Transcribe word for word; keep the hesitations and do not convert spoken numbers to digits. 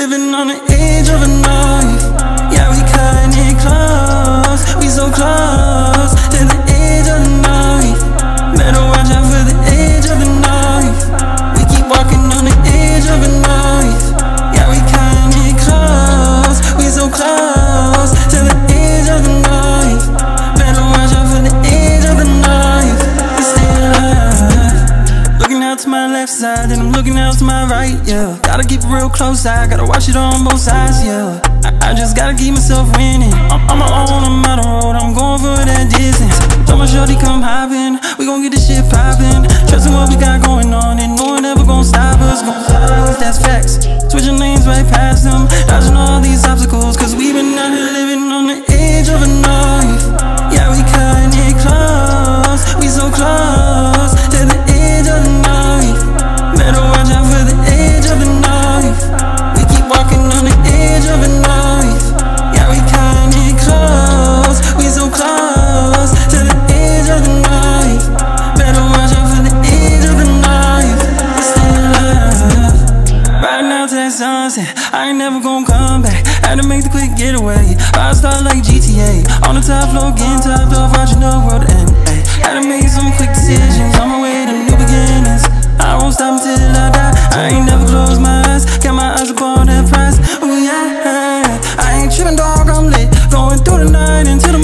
living on the edge of a knife. Yeah, we cutting it close. We so close to the edge of the knife. Better watch out for the edge of the knife. We keep walking on the edge of a knife. Yeah, we cutting it close. We so close to the edge of the knife. Better watch out for the edge of the knife. We stay alive. Looking out to my left side, and I'm looking out to my right, yeah. Gotta keep it real close, I gotta watch it on both sides, yeah. I, I just gotta keep myself winning. I'm, I'm my own, I'm out on road, I'm going for that distance. Tell my shorty come hoppin', we gon' get this shit poppin'. Trustin' what we got going on, and no one ever gon' stop us, gon' stop us, that's facts. Switching lanes right past them, dodging all these obstacles, cause we been out here living on the edge of a knife. Yeah, we cutting it close, we so close to the edge of the knife. Better watch out for the edge of the knife. We keep walking on the edge of a knife. Yeah, we cutting it close, we so close to the edge of the knife. Better watch out for the edge of the knife. We stay alive. Riding out to that sunset, I ain't never gon' come back. Had to make the quick getaway. Five star like G T A. On the top floor, getting topped off, watching the world end. Ay, had to make some quick decisions on my way to new beginnings. I won't stop until I die. I ain't never closed my eyes. Got my eyes upon that prize. Oh yeah, I ain't tripping, dog, I'm lit. Going through the night until